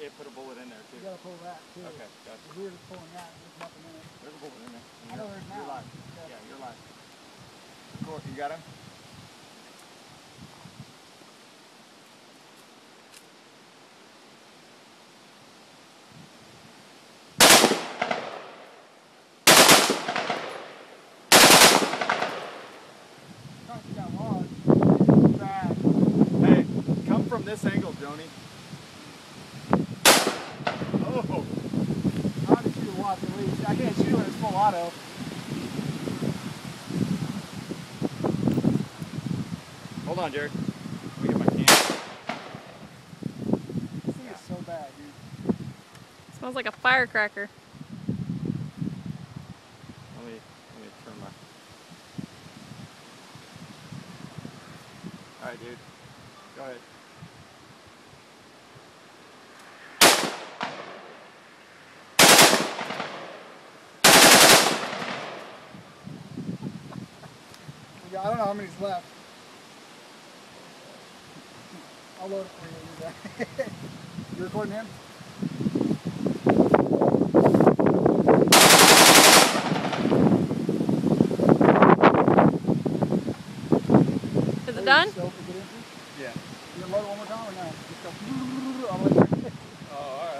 they put a bullet in there too. You gotta pull that too. Okay, gotcha. We were just pulling that and there's nothing in it. There's a bullet in there. I know there's You're now. live. Yeah, you're live. Cool, you got him? Hey, come from this angle, Joni. Oh! I have to shoot a watch at least. I can't shoot when it's full auto. Hold on, Jared. Let me get my camera. This thing is so bad, dude. Smells like a firecracker. Let me turn my... Alright, dude. Go ahead. Yeah, I don't know how many's left. I'll load it for you. You recording him? Is it done? Yeah. You gonna load it one more time or no? Just go all the way through. Oh, alright.